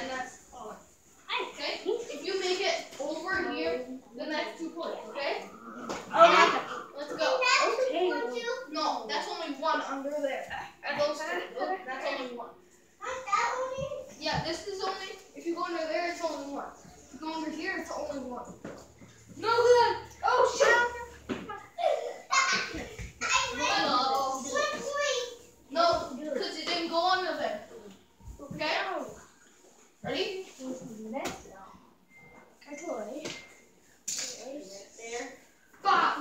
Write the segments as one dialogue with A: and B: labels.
A: and that's on. Okay? If you make it over here, then that's 2 points, okay? Let's go.
B: Okay.
A: No, that's only 1 under there. Those 2, look, that's only 1. Yeah, this is only, if you go under there, it's only 1. If you go under here, it's only 1. No good! Oh, shit! No, because it didn't go under there. Okay? Ready? There. Bob!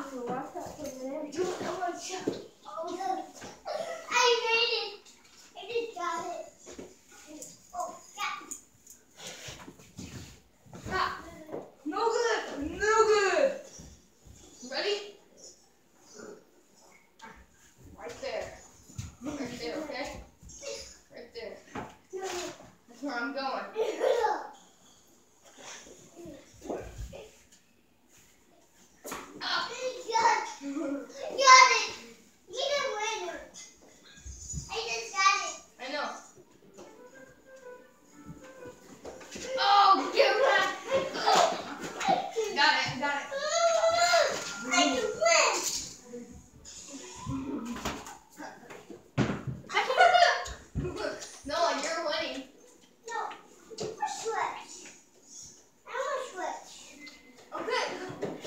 A: No good! No good! Ready? Right there. Right there, okay? Right there. That's where I'm going. I know. Oh, give that! Got it, got it. No, you're winning. Okay.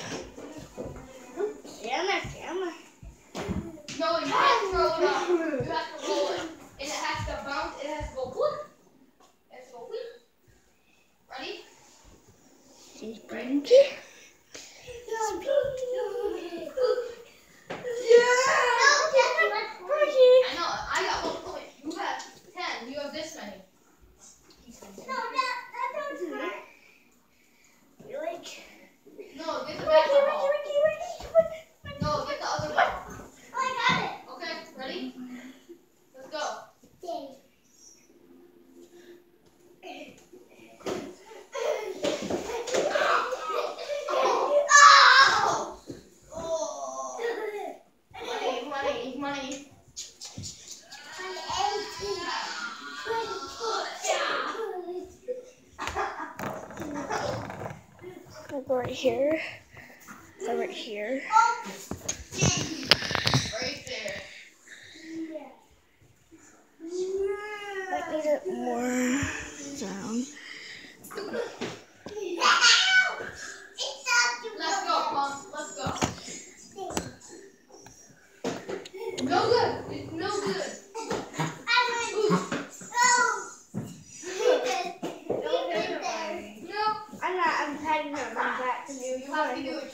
A: No, you can't throw it up. You have to roll it. And it has to bounce. It has to go whoop. It has to go whoop. Ready? I know. I got 1 point. You have 10. You have this many. No, get the back ball. No, get the other ball. Okay, ready? Let's go. Money.
B: I'll go right here. Go right here.
A: Right there.
B: Might need it more down.
A: Let's go, Pump. Let's go. No good. It's no good. No.
B: I'm tidying up my back to do.
A: You have to do it